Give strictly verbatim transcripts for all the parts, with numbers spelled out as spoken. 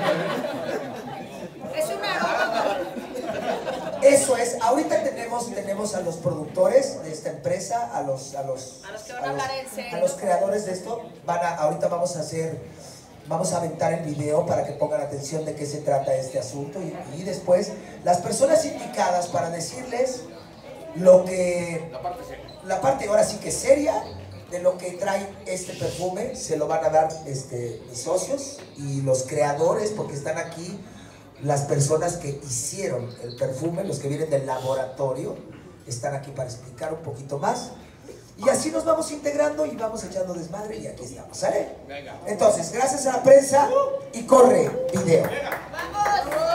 Es un aroma. Eso es, ahorita tenemos, tenemos a los productores de esta empresa, a los, a los, a los que van a, a hablar los, en serio. A los creadores de esto, van a, ahorita vamos a hacer, vamos a aventar el video para que pongan atención de qué se trata este asunto y, y después las personas indicadas para decirles lo que, La parte seria. la parte ahora sí que seria de lo que trae este perfume, se lo van a dar este, mis socios y los creadores, porque están aquí las personas que hicieron el perfume, los que vienen del laboratorio, están aquí para explicar un poquito más. Y así nos vamos integrando y vamos echando desmadre y aquí estamos, ¿sale? Venga. Entonces, gracias a la prensa y corre video. Venga. ¡Vamos!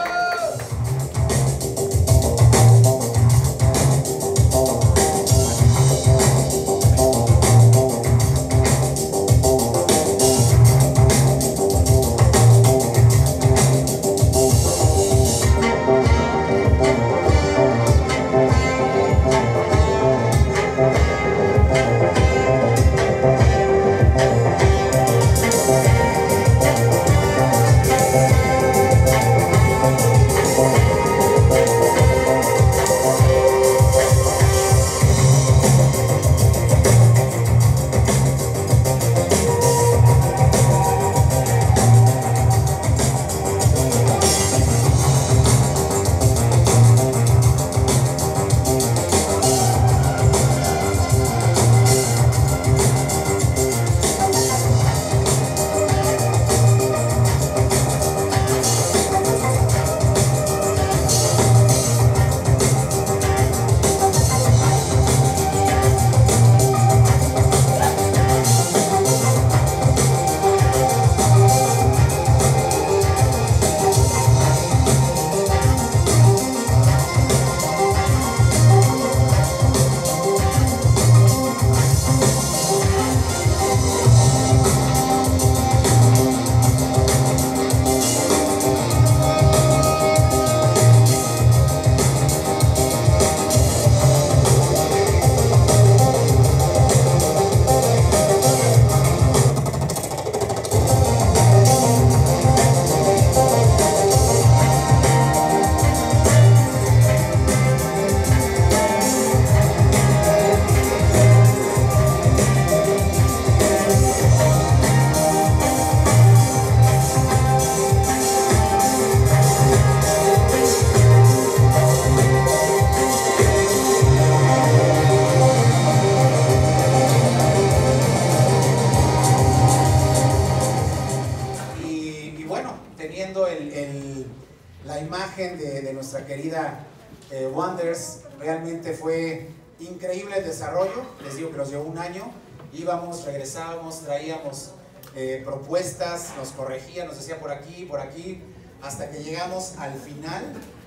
Querida eh, Wonders, realmente fue increíble el desarrollo. Les digo que nos llevó un año, íbamos, regresábamos, traíamos eh, propuestas, nos corregía, nos decía por aquí, por aquí, hasta que llegamos al final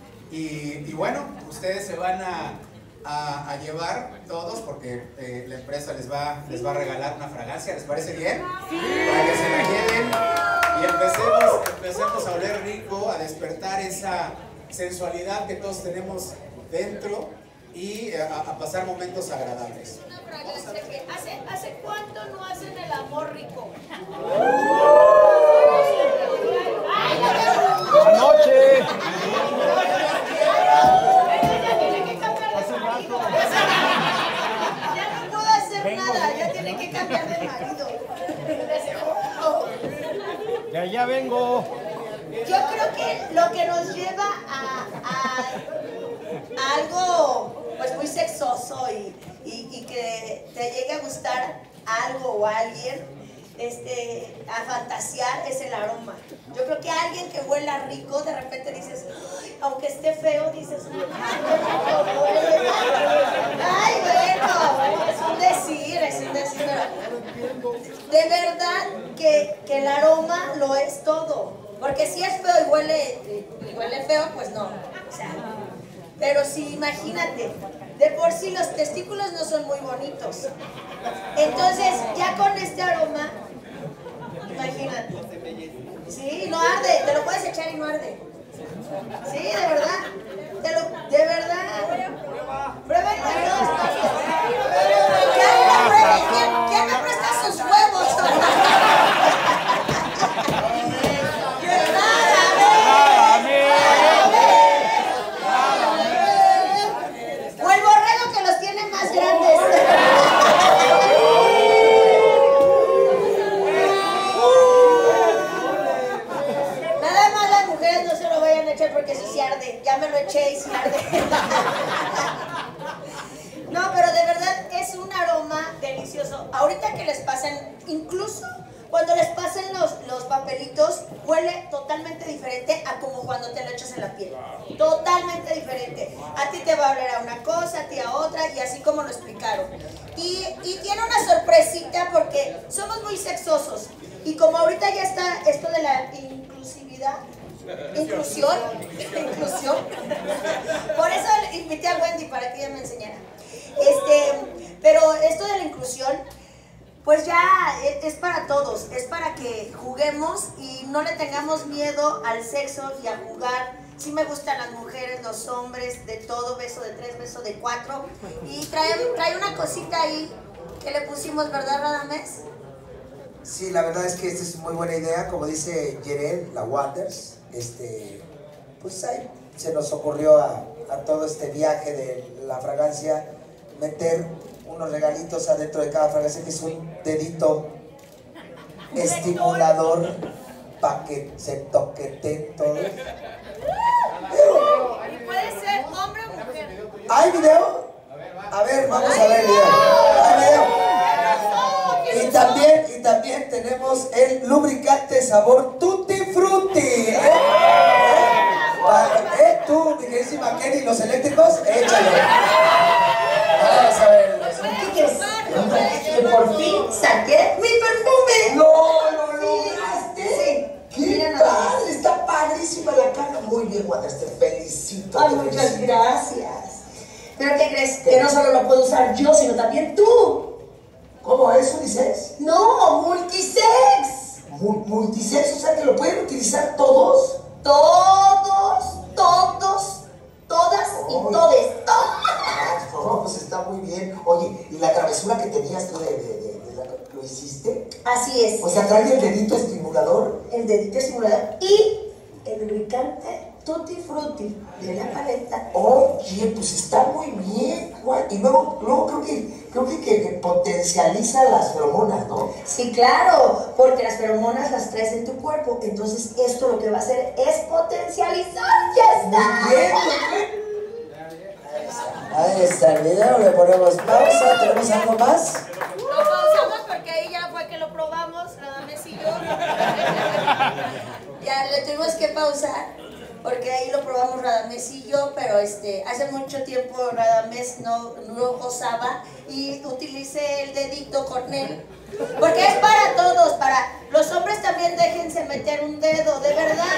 y, y bueno, ustedes se van a, a, a llevar todos porque eh, la empresa les va, les va a regalar una fragancia. ¿Les parece bien? Sí. Para que se la lleven y empecemos, empecemos a oler rico, a despertar esa sensualidad que todos tenemos dentro y a, a pasar momentos agradables. Una fragancia que hace, ¿hace cuánto no hacen el amor rico? Anoche. Ya tiene que cambiar de marido. Ya no puedo hacer nada, ya tiene que cambiar de marido. De allá vengo. Yo creo que lo que nos lleva a, a, a algo pues muy sexoso y, y, y que te llegue a gustar algo o alguien, este, a fantasear, es el aroma. Yo creo que alguien que huela rico, de repente dices, aunque esté feo, dices, ay, bueno, es un decir, es un decir. De verdad que, que el aroma lo es todo. Porque si es feo y huele, y huele feo, pues no. O sea, pero sí, imagínate, de por sí los testículos no son muy bonitos. Entonces, ya con este aroma, imagínate. Sí, no arde, te lo puedes echar y no arde. Sí, de verdad. Te lo, de verdad. Pruébenlo todos. ¿Quién, ¿Quién me presta sus huevos? Nada, poner porque eso sí arde. Ya me lo eché y sí arde. No, pero de verdad es un aroma delicioso. Ahorita que les pasen, incluso cuando les pasen los, los papelitos, huele totalmente diferente a como cuando te lo echas en la piel. Totalmente diferente. A ti te va a oler a una cosa, a ti a otra, y así como lo explicaron. Y, y tiene una sorpresita porque somos muy sexosos. Y como ahorita ya está esto de la inclusividad, inclusión, inclusión. Por eso invité a Wendy para que ella me enseñara. Este, pero esto de la inclusión, pues ya es para todos, es para que juguemos y no le tengamos miedo al sexo y a jugar. Sí me gustan las mujeres, los hombres, de todo, beso de tres, beso de cuatro. Y trae, trae una cosita ahí que le pusimos, ¿verdad, Radamés? Sí, la verdad es que esta es muy buena idea, como dice Yerel, la Wonders, este, pues ahí se nos ocurrió a, a todo este viaje de la fragancia meter unos regalitos adentro de cada fragancia, que es un dedito estimulador para que se toqueten todos. Y puede ser hombre o mujer. ¿Hay video? A ver, vamos a ver el video. ¿Hay video? Y también, y también tenemos el lubricante sabor Tutti Frutti. ¿Eh? ¿Eh? ¿Eh? Tú, mi queridísima Kenny, los eléctricos, échalo. Vamos a ver. ¿Qué quieres? Que por fin saqué mi perfume. ¡No, lo lograste! Sí. ¡Qué padre! Está padrísima la caja. Muy bien, Wonders, te felicito. Ay, te muchas felicito. gracias. ¿Pero qué crees? Que no solo lo puedo usar yo, sino también tú. ¿Cómo eso dices? No, multisex. Mu- multisex, o sea que lo pueden utilizar todos. Todos, todos, todas y Ay. todes. Todos. No, pues está muy bien. Oye, ¿y la travesura que tenías tú de, de, de, de la, lo hiciste? Así es. O sea, trae el dedito estimulador. El dedito estimulador y el lubricante Tutti Frutti de la paleta. Oye, pues está muy bien, Juan. Y luego, luego creo que, creo que, que, que potencializa las feromonas, ¿no? Sí, claro, porque las feromonas las traes en tu cuerpo. Entonces esto lo que va a hacer es potencializar. ¡Ya está! Muy bien, muy bien. Ahí está el video, le ponemos pausa. ¿Tenemos algo más? Lo pausamos porque ahí ya fue que lo probamos, Radamés y yo. Ya le tuvimos que pausar porque ahí lo probamos Radamés y yo, pero este, hace mucho tiempo Radamés no, no gozaba y utilicé el dedito con él. Porque es para todos, para los hombres también déjense meter un dedo, de verdad.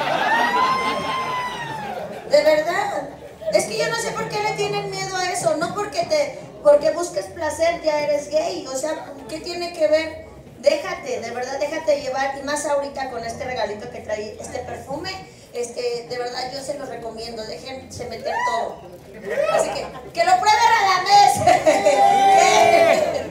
De verdad. Es que yo no sé por qué le tienen miedo a eso, no porque te, porque busques placer ya eres gay, o sea, ¿qué tiene que ver? Déjate, de verdad déjate llevar, y más ahorita con este regalito que trae este perfume, este, de verdad yo se los recomiendo, déjense meter todo. Así que, ¡que lo pruebe Radamés!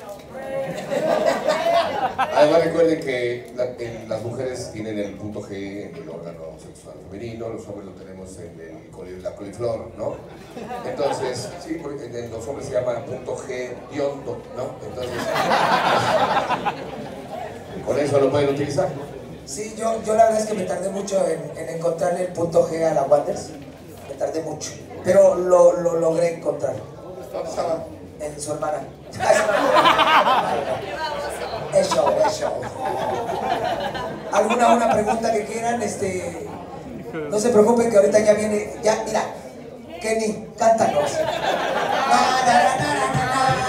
Además recuerden que la, en, las mujeres tienen el punto G en el órgano sexual femenino, los hombres lo tenemos en el, coli- la coliflor, ¿no? Entonces, sí, porque en, en los hombres se llama punto G biondo, ¿no? Entonces, con eso lo pueden utilizar. Sí, yo, yo la verdad es que me tardé mucho en, en encontrarle el punto G a la Wonders. Me tardé mucho. Pero lo, lo logré encontrar. ¿Dónde estaba? En su hermana. Es show, es show. ¿Alguna una pregunta que quieran? Este, no se preocupen que ahorita ya viene. Ya, mira, Kenny, cántanos. Na, na, na, na, na,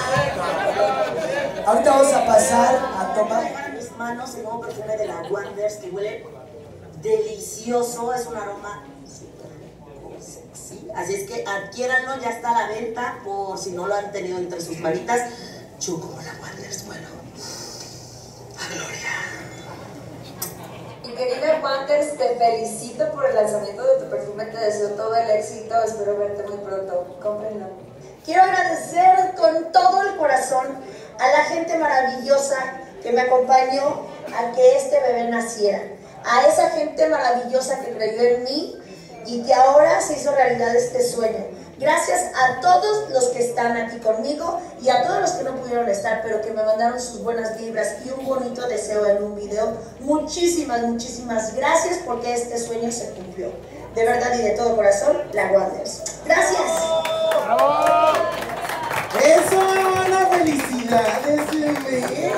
na. Ahorita vamos a pasar a tomar. En mis manos el nuevo perfume de la Wonders que huele delicioso, es un aroma súper sexy. Así es que adquiéranlo, ya está a la venta por si no lo han tenido entre sus manitas. Yo como la Wonders, bueno, a gloria. Y querida Wonders, te felicito por el lanzamiento de tu perfume, te deseo todo el éxito, espero verte muy pronto, cómprenlo. Quiero agradecer con todo el corazón a la gente maravillosa que me acompañó a que este bebé naciera. A esa gente maravillosa que creyó en mí y que ahora se hizo realidad este sueño. Gracias a todos los que están aquí conmigo y a todos los que no pudieron estar, pero que me mandaron sus buenas vibras y un bonito deseo en un video. Muchísimas, muchísimas gracias porque este sueño se cumplió. de verdad y de todo corazón, la Wonders. Gracias. ¡Bravo! ¡Eso! ¡Hola! ¡Felicidades, bebé!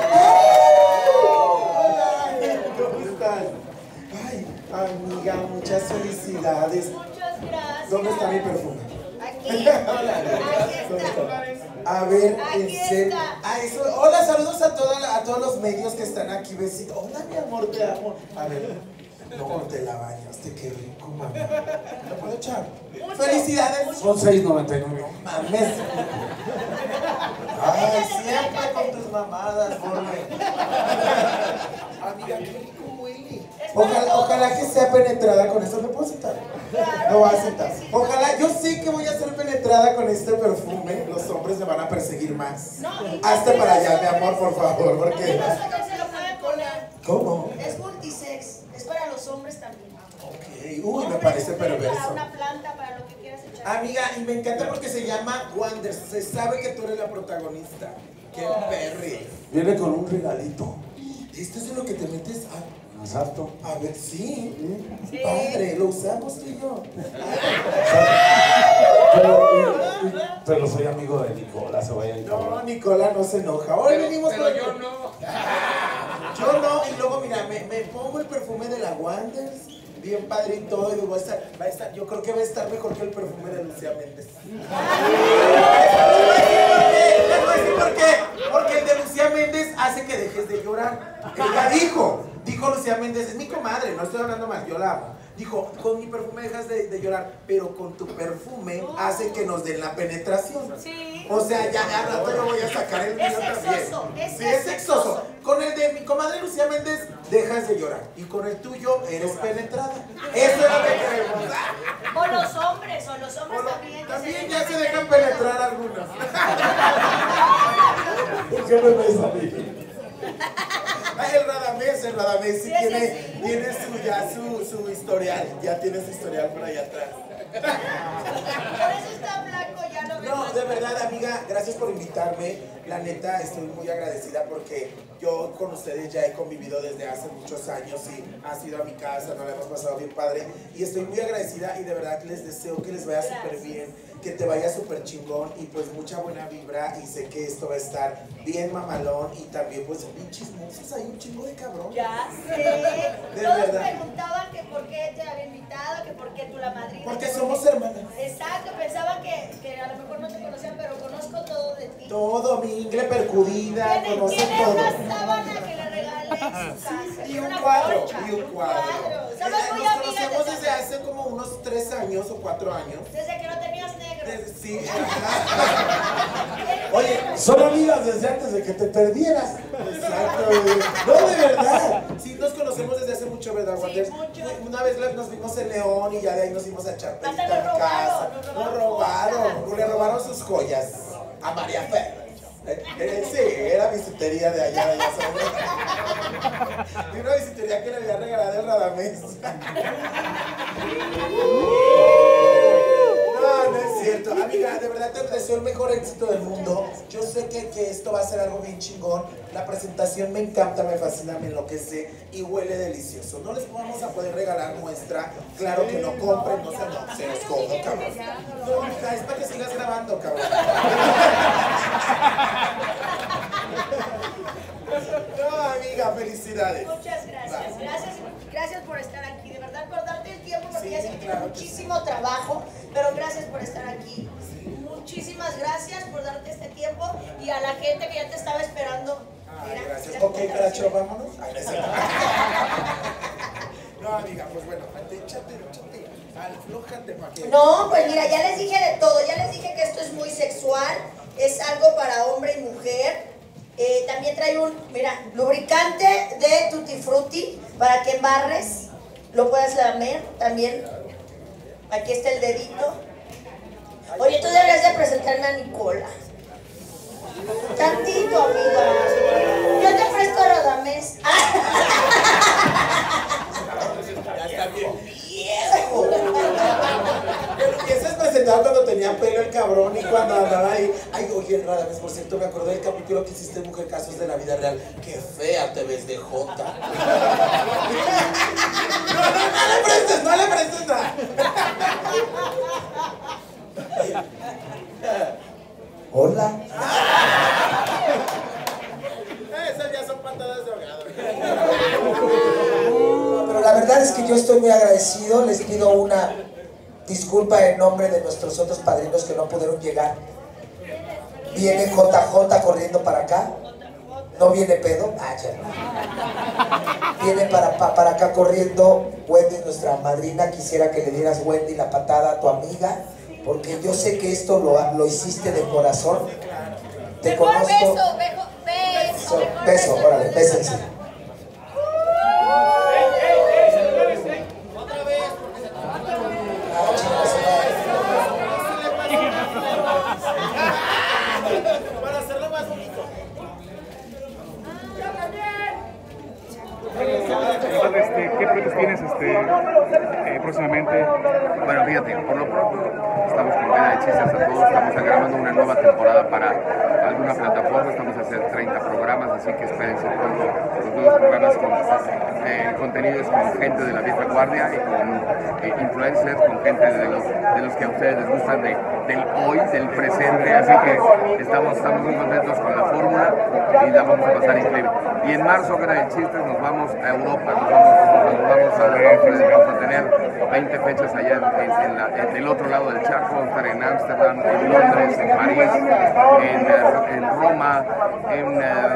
¡Hola! ¿Cómo estás? Ay, amiga, muchas felicidades. Muchas gracias. ¿Dónde está mi perfume? Aquí. Hola. Aquí ¿Cómo está. estás? A ver, Aquí en serio. está. Ah, eso. Hola, saludos a, toda la- a todos los medios que están aquí, besito. Hola, mi amor, te amo. A ver, no te la bañaste, qué rico, mamá. ¿Lo puedo echar? Felicidades. Son seis noventa y nueve. No mames. Ay, siempre con tus mamadas, Forme. Amiga, qué rico huele. Ojalá, ojalá que sea penetrada con eso. ¿Me puedo sentar? No voy a sentar. Ojalá, yo sé que voy a ser penetrada con este perfume. Los hombres me van a perseguir más. No, y Hazte también para los allá, mi hombres- amor, por favor, porque... También los hombres se lo pueden poner. ¿Cómo? Es multisex. Es para los hombres también. Ok, uy, me Hombres, parece mujeres, Para perverso. una planta, para lo que quieras echar. Amiga, y me encanta porque se llama Wonders. Se sabe que tú eres la protagonista. ¡Qué perri! Viene con un regalito. ¿Esto es en lo que te metes a...? Exacto. A ver, sí. Sí. Padre, lo usamos tú y yo. Pero, pero soy amigo de Nicola, se vaya a No, Nicola no se enoja. Hoy Pero, venimos pero con- yo no. Yo no, y luego mira, me, me pongo el perfume de la Wonders, bien padre y todo, y digo, va a estar, va a estar, yo creo que va a estar mejor que el perfume de Lucía Méndez. Les voy a decir por qué, porque el de Lucía Méndez hace que dejes de llorar. Ella dijo, dijo Lucía Méndez, es mi comadre, no estoy hablando mal, yo la amo. Dijo, con mi perfume dejas de, de llorar, pero con tu perfume hace que nos den la penetración. Sí. O sea, ya al rato yo voy a sacar el mío Es también. sexoso, es Sí, es sexoso. sexoso. Con el de mi comadre Lucía Méndez, dejas de llorar. Y con el tuyo, eres penetrada. Eso es lo que queremos. O los hombres, o los hombres O lo- también. que También se ya se dejan dejan penetrar algunos. ¿Por qué me ves a mí? Ay, el Radamés, el Radamés sí Sí, ese tiene, sí. tiene su, ya su, su historial. Ya tiene su historial por allá atrás. Por eso está blanco, ya lo veo. No, de verdad, amiga, gracias por invitarme. La neta, estoy muy agradecida porque yo con ustedes ya he convivido desde hace muchos años y ha sido a mi casa, nos la hemos pasado bien padre. Y estoy muy agradecida y de verdad que les deseo que les vaya súper bien, que te vaya súper chingón y pues mucha buena vibra. Y sé que esto va a estar bien mamalón y también pues bien chismosos, hay un chingo de cabrón. Ya sé. De Todos verdad. preguntaban que por qué te había invitado, que por qué tú la madrina. Porque que por somos qué- hermanas. Exacto, pensaban que, que a lo mejor no te conocían, pero conozco todo de ti. Todo, mi ingle percudida, Tiene, conoce tiene todo. una sábana que le regalé en su casa. Y Tiene un una cuadro, colcha, y un cuadro. Somos Eh, muy Nos amigas conocemos desde, desde hace como unos tres años o cuatro años. desde que no tenías negro. Desde- sí, ajá. Oye, Son amigas desde antes de que te perdieras. exacto. No, de verdad. Sí, nos conocemos desde hace mucho, ¿verdad, Sí, Wonders? mucho. Una vez la- nos vimos en León y ya de ahí nos fuimos a echar Hasta pelita nos a mi robaron, casa. nos Nos robaron robaron, cosas. le robaron sus joyas a María Fer. Eh, eh, sí, era bisutería de allá, ya sabes. Y una bisutería que le había regalado el Radamés. No, no es cierto. Amiga, de verdad te deseo el mejor éxito del mundo. Yo sé que, que esto va a ser algo bien chingón. La presentación me encanta, me fascina, me enloquece y huele delicioso. No les vamos a poder regalar muestra. Claro que no compren, no se, no, se los cojo, cabrón. No, mija, es para que sigas grabando, cabrón. No, amiga, felicidades. Muchas gracias. Gracias, gracias por estar aquí. De verdad, por darte el tiempo, porque Sí, ya sé que tienes claro que sí. muchísimo trabajo, pero gracias por estar aquí. Muchísimas gracias por darte este tiempo y a la gente que ya te estaba esperando. Ay, Mira, gracias. mira Ok, cómo te Caracho, reciben. vámonos. Ay, no es cierto. No, amiga, pues bueno, échate, échate. Aflójate pa' que. No, pues mira, ya les dije de todo. Ya les dije que esto es muy sexual, es algo para hombre y mujer. Eh, también trae un, mira, lubricante de Tutti Frutti para que embarres, lo puedas lamer también. Aquí está el dedito. Oye, tú deberías de presentarme a Nicola. Tantito, amiga. Yo te presto a Radamés. Ya está bien viejo. Pero hubieses presentado cuando tenía pelo el cabrón y cuando andaba ahí. Ay, oye, Radamés, por cierto, me acordé del capítulo que hiciste en Mujer Casos de la Vida Real. Qué fea te ves de jota. No, no, no le prestes, no le prestes. es esa? Hola. Esas ya son patadas de ahogado. Pero la verdad es que yo estoy muy agradecido. Les pido una disculpa en nombre de nuestros otros padrinos que no pudieron llegar. Viene J J corriendo para acá. No viene pedo. Ah, ya no. Viene para, para, para acá corriendo Wendy, nuestra madrina. Quisiera que le dieras, Wendy, la patada a tu amiga, porque yo sé que esto lo, lo hiciste de corazón. Te Mejor conozco. beso, beso, beso. Beso, beso, órale, bésense. Para hacerlo más bonito. Este, ¿qué proyectos tienes este, eh, próximamente? Bueno, fíjate, por lo pronto estamos con Vena de Chistes a todos, estamos grabando una nueva temporada para alguna plataforma, estamos a hacer treinta programas, así que espérense pronto los nuevos programas con eh, contenidos con gente de la vieja guardia y con eh, influencers, con gente de los, de los que a ustedes les gustan de, del hoy, del presente, así que estamos, estamos muy contentos con la fórmula y la vamos a pasar increíble. Y en marzo, Vena de Chistes, nos vamos a Europa, nos vamos, nos vamos a Londres, vamos a tener veinte fechas allá en, en, la, en el otro lado del charco, vamos a estar en Ámsterdam, en Londres, en París, en, en Roma, en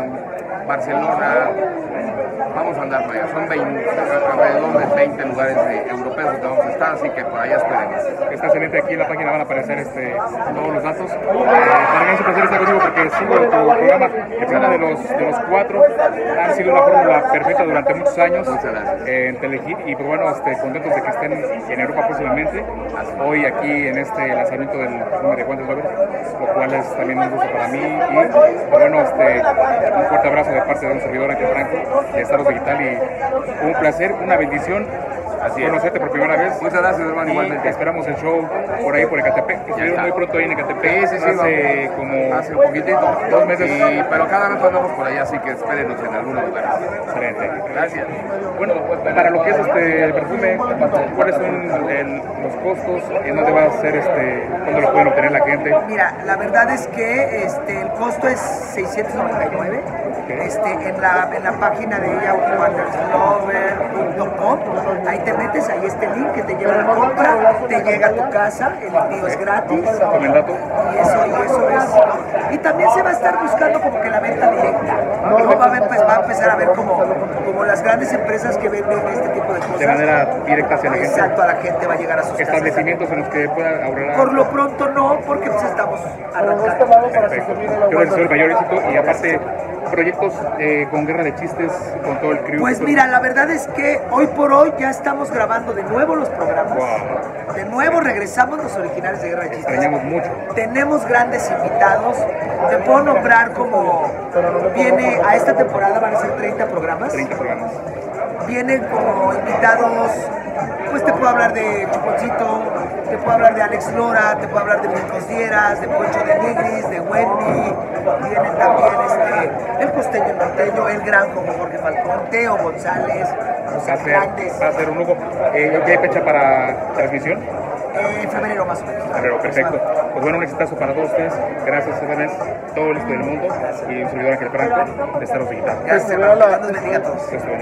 uh, Barcelona. Vamos a andar por allá, son veinte, alrededor de veinte lugares de europeos donde vamos a estar, así que por allá esperemos. Está excelente, aquí en la página van a aparecer este, todos los datos. Eh, para mí es un placer estar contigo porque sigo tu programa, que es una de los, de los cuatro, han sido una fórmula perfecta durante muchos años eh, en Telehit y pues bueno, este, contentos de que estén en Europa próximamente. Hoy aquí en este lanzamiento del perfume de Guantes Lovers, lo cual es también un gusto para mí y pues bueno, este, un fuerte abrazo de parte de un servidor, Ángel Franco, de Estados Digital, y un placer, una bendición Así conocerte por primera vez. Muchas gracias, hermano, igualmente. Esperamos el show por ahí, por Ecatepec, que estuvieron muy pronto ahí en Ecatepec. Sí, sí, sí, hace como hace un poquitito, dos meses. Y, pero cada vez andamos por allá, así que espérenos en algún lugar. Excelente. Gracias. Bueno, para lo que es este el perfume, ¿cuáles son el, los costos? ¿En dónde va a ser este? ¿Cuándo lo pueden obtener la gente? Mira, la verdad es que este, el costo es seiscientos noventa y nueve. Este, en, la, en la página de ella, wonders lover punto com, ahí te metes, ahí está el link que te lleva a la compra, te llega a tu casa, el envío es gratis. Con el dato. Y eso, y eso es, ¿no? Y también se va a estar buscando como que la venta directa. ¿No? Va, a ver, pues, va a empezar a ver como, como las grandes empresas que venden este tipo de cosas. De manera directa hacia la gente. Exacto, a la gente va a llegar a sus establecimientos casas. en los que puedan ahorrar. Por lo pronto no, porque pues estamos arrancando. Perfecto. Yo les deseo el mayor éxito y aparte proyectos eh, con Guerra de Chistes, con todo el crew. Pues mira, la verdad es que hoy por hoy ya estamos grabando de nuevo los programas. Wow. De nuevo regresamos los originales de Guerra de Chistes. Extrañamos mucho. Tenemos grandes invitados. Te puedo nombrar como viene a esta temporada, van a ser treinta programas. treinta programas. Vienen como invitados, pues te puedo hablar de Chuponcito, te puedo hablar de Alex Lora, te puedo hablar de Brincos Dieras, de Poncho de Nigris, de Wendy, vienen también este, el costeño norteño, el gran como Jorge Falcón, Teo González, los va a ser, grandes. Va a ser un lujo. Eh, ¿Ya hay fecha para transmisión? En febrero más o menos. Febrero, perfecto. Pues bueno, un exitazo para todos ustedes. Gracias, Evanes, todo el resto del mundo y un servidor Ángel Franco de Estaros Digital. Gracias, hermano. Dios nos bendiga a todos.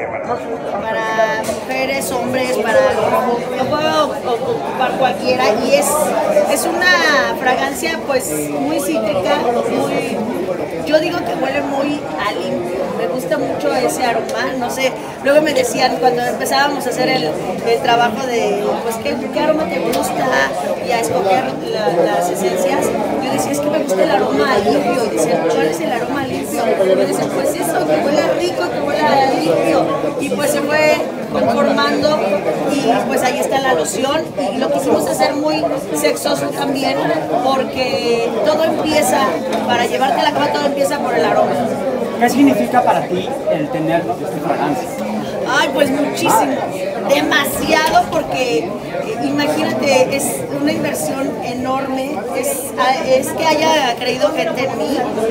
Para mujeres, hombres, para lo puedo ocupar cualquiera y es, es una fragancia pues muy cítrica, muy, yo digo que huele muy a limpio, me gusta mucho ese aroma, no sé, luego me decían cuando empezábamos a hacer el, el trabajo de pues ¿qué, qué aroma te gusta y a escoger la, las esencias, yo decía es que me gusta el aroma limpio y dicen ¿cuál es el aroma limpio? Y me dicen pues eso, que huele rico, que huele a limpio y pues se fue conformando y pues ahí está la loción y lo quisimos hacer muy sexoso también porque todo empieza, para llevarte a la cama todo empieza por el aroma. ¿Qué significa para ti el tener esta fragancia? Ay, pues muchísimo, demasiado porque eh, imagínate, es una inversión enorme, es, es que haya creído gente en mí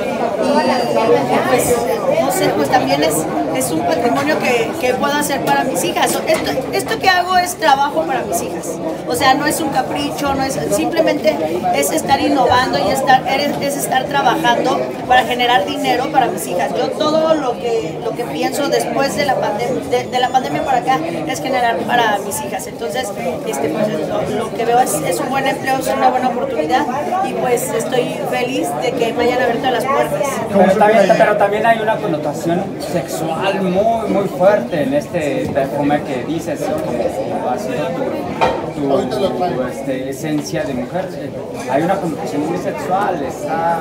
y pues no sé, pues también es, es un patrimonio que, que puedo hacer para mis hijas. Esto, esto que hago es trabajo para mis hijas, o sea, no es un capricho, no es, simplemente es estar innovando y estar, es estar trabajando para generar dinero para mis hijas. Yo todo lo que, lo que pienso después de la, pandem de, de la pandemia para acá es generar para mis hijas. Entonces, este, pues, lo, lo que veo es, es un buen empleo, es una buena oportunidad y pues estoy feliz de que me hayan abierto las puertas. Pero también, pero también hay una connotación sexual muy, muy fuerte en este perfume que dices, como ha sido tu, tu, tu este, esencia de mujer. Hay una connotación muy sexual, está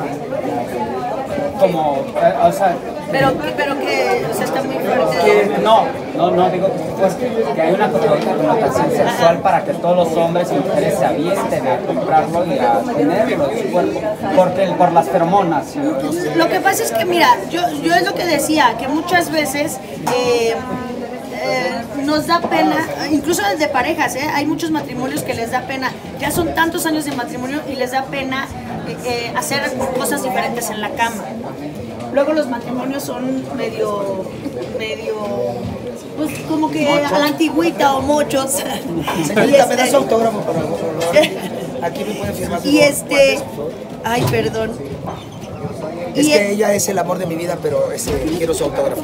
como, eh, o sea... Pero, pero que, o sea, está muy fuerte. Que, no, no, no digo que esté fuerte, que hay una connotación sexual para que todos los hombres y mujeres se avienten a comprarlo y a tenerlo en su cuerpo, porque, por las feromonas. Lo que pasa es que, mira, yo, yo es lo que decía, que muchas veces... Eh, Eh, nos da pena, incluso desde parejas, ¿eh? Hay muchos matrimonios que les da pena, ya son tantos años de matrimonio y les da pena eh, eh, hacer cosas diferentes en la cama. Luego los matrimonios son medio, medio, pues como que a la antigüita o muchos. Señorita, me das autógrafo para aquí me pueden firmar. Y este, ay, perdón. Es y que ella es el amor de mi vida, pero ese, quiero su autógrafo.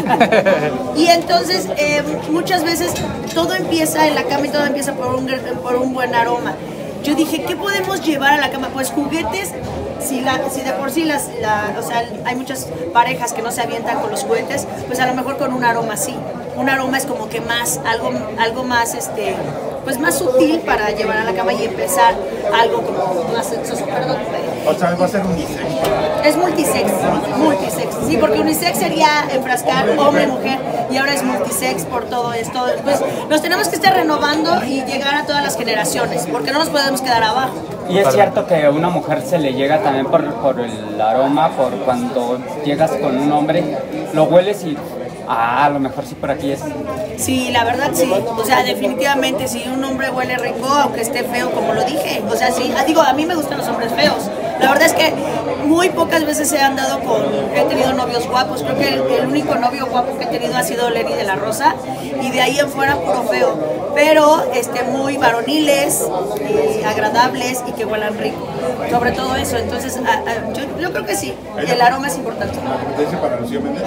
Y entonces, eh, muchas veces todo empieza en la cama y todo empieza por un, por un buen aroma. Yo dije, ¿qué podemos llevar a la cama? Pues juguetes, si, la, si de por sí las, la, o sea, hay muchas parejas que no se avientan con los juguetes, pues a lo mejor con un aroma sí. Un aroma es como que más, algo, algo más, este, pues más sutil para llevar a la cama y empezar algo como más sexoso. Perdón. O sea, va a ser unisex. Es multisex, multisex, sí, porque unisex sería enfrascar hombre y mujer y ahora es multisex por todo esto. Pues nos tenemos que estar renovando y llegar a todas las generaciones, porque no nos podemos quedar abajo. Y es cierto que a una mujer se le llega también por, por el aroma, por cuando llegas con un hombre, lo hueles y ah, a lo mejor sí por aquí es. Sí, la verdad sí, o sea, definitivamente si un hombre huele rico, aunque esté feo, como lo dije, o sea, sí, digo, a mí me gustan los hombres feos. La verdad es que muy pocas veces se han dado con, he tenido novios guapos, creo que el, el único novio guapo que he tenido ha sido Lenny de la Rosa y de ahí en fuera puro feo, pero este, muy varoniles, eh, agradables y que huelan rico, sobre todo eso, entonces a, a, yo, yo creo que sí, el aroma es importante. ¿Competencia para Lucía Méndez?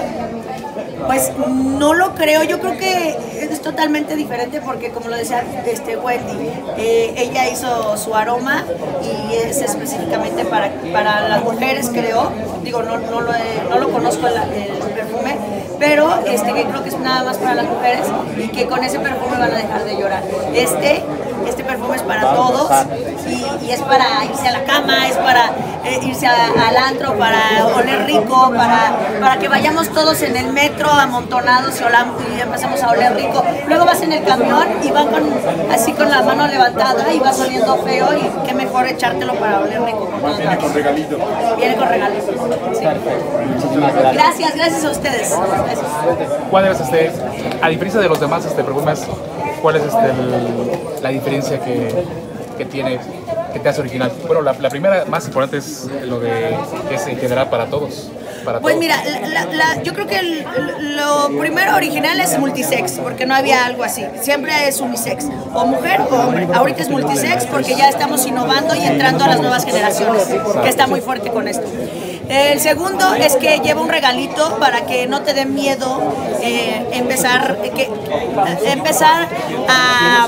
Pues no lo creo, yo creo que es totalmente diferente porque como lo decía este, Wendy, eh, ella hizo su aroma y es específicamente para, para las mujeres, creo, digo, no, no, lo, he, no lo conozco el, el perfume, pero este, que creo que es nada más para las mujeres y que con ese perfume van a dejar de llorar. Este, este perfume es para todos y, y es para irse a la cama, es para eh, irse a, al antro, para oler rico, para, para que vayamos todos en el metro amontonados y, olamos, y empezamos a oler rico. Luego vas en el camión y van con, así con la mano levantada y vas oliendo feo y qué mejor echártelo para oler rico. Viene con regalito. Viene con regalos. Sí. Muchísimas gracias. Gracias, gracias a ustedes. Gracias. ¿Cuál es, este, a diferencia de los demás este, perfumes, cuál es este, el, la diferencia que, que tiene, que te hace original? Bueno, la, la primera más importante es lo de que es en general para todos. Para pues todos. mira, la, la, yo creo que el, lo primero original es multisex, porque no había algo así. Siempre es unisex, o mujer o hombre. Ahorita es multisex porque ya estamos innovando y entrando a las nuevas generaciones, que está muy fuerte con esto. El segundo es que lleva un regalito para que no te dé miedo eh, empezar, que, empezar a...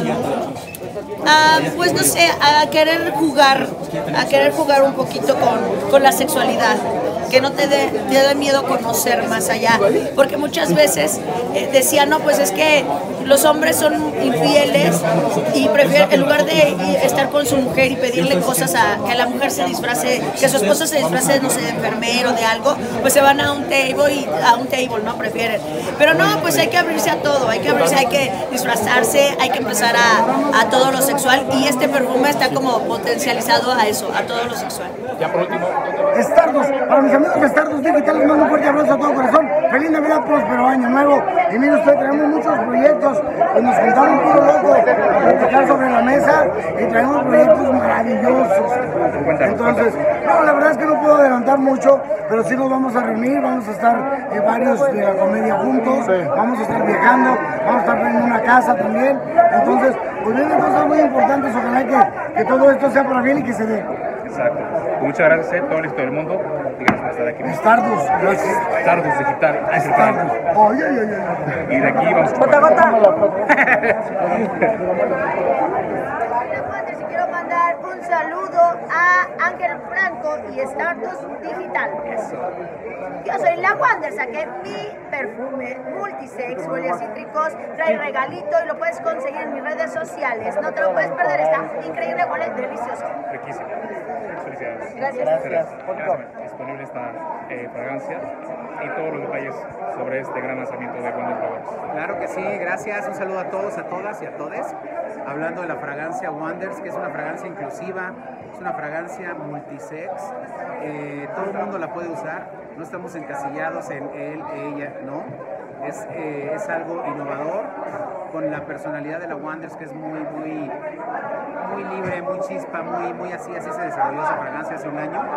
a, pues no sé, a querer jugar, a querer jugar un poquito con, con la sexualidad, que no te dé te dé miedo conocer más allá, porque muchas veces eh, decían, no, pues es que los hombres son infieles y prefieren prefiere, en lugar de estar con su mujer y pedirle cosas a que la mujer se disfrace, que su esposo se disfrace, no sé, de enfermero, de algo, pues se van a un table y a un table, ¿no? Prefieren. Pero no, pues hay que abrirse a todo, hay que abrirse, hay que disfrazarse, hay que empezar a, a todo lo sexual y este perfume está como potencializado a eso, a todo lo sexual. Ya por último, Stardust, para mis amigos de Stardust Digital, les mando un fuerte abrazo a todo corazón. Feliz Navidad, próspero año nuevo. Y mire usted, tenemos muchos proyectos y nos juntamos puro loco a platicar sobre la mesa y traemos proyectos maravillosos. Entonces, no, la verdad es que no puedo adelantar mucho, pero sí nos vamos a reunir, vamos a estar eh, varios de la comedia juntos, vamos a estar viajando, vamos a estar en una casa también. Entonces, pues vienen cosas muy importantes, ojalá que, que todo esto sea para bien y que se dé. Exacto. Muchas gracias a todo el resto del mundo y gracias por estar aquí. Stardust, gracias. Stardust Digital. Ah, es el Stardust. Ay, ay, ay, ay. Y de aquí vamos a ¡Gota, gota! Quiero mandar un saludo a Ángel Franco y Stardust Digital. Yo soy la Wander, saqué mi perfume multisex, huele a cítricos, trae regalito y lo puedes conseguir en mis redes sociales. No te lo puedes perder, está increíble, huele delicioso. Riquísimo. Felicidades. Gracias. Gracias. Gracias. Disponible esta eh, fragancia y todos los detalles sobre este gran lanzamiento de Wander Flowers. Claro que sí, gracias. Un saludo a todos, a todas y a todes. Hablando de la fragancia Wonders, que es una fragancia inclusiva, es una fragancia multisex. Eh, todo el mundo la puede usar. No estamos encasillados en él, ella, no. Es, eh, es algo innovador con la personalidad de la Wonders, que es muy, muy, muy libre, muy chispa, muy, muy así, así se desarrolló esa fragancia hace un año.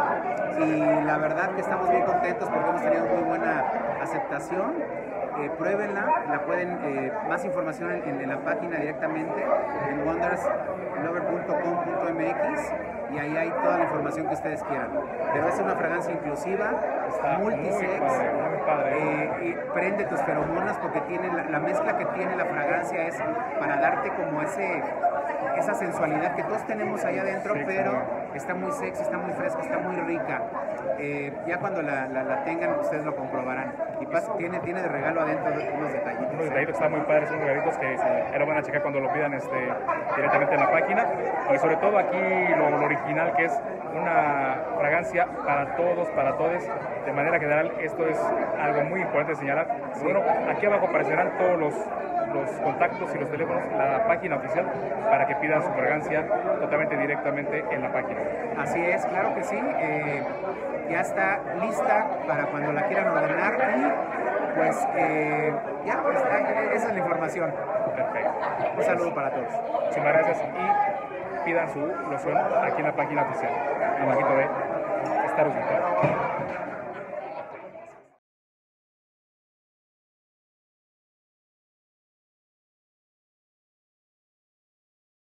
Y la verdad que estamos muy contentos porque hemos tenido muy buena aceptación. Eh, pruébenla, la pueden, eh, más información en, en la página directamente en wonders lover punto com punto m x y ahí hay toda la información que ustedes quieran. Pero es una fragancia inclusiva, está multisex, muy padre, muy padre. Eh, y prende tus feromonas porque tiene la, la mezcla que tiene la fragancia es para darte como ese, esa sensualidad que todos tenemos ahí adentro, sí, pero claro, está muy sexy, está muy fresca, está muy rica. Eh, ya cuando la, la, la tengan ustedes lo comprobarán. Y pas, tiene, tiene de regalo adentro unos detallitos. Unos detallitos que están muy padres, unos regalitos que sí, lo van a checar cuando lo pidan este, directamente en la página. Y sobre todo aquí lo, lo original, que es una fragancia para todos, para todos. De manera general, esto es algo muy importante de señalar. Sí. Bueno, aquí abajo aparecerán todos los, los contactos y los teléfonos, la página oficial, para que pidan su fragancia totalmente directamente en la página. Así es, claro que sí. Eh, ya está lista para cuando la quieran ordenar y pues eh, ya, pues, esa es la información. Perfecto. Un saludo para todos. Muchísimas gracias y pidan su loción aquí en la página oficial, abajito de Stardust Digital.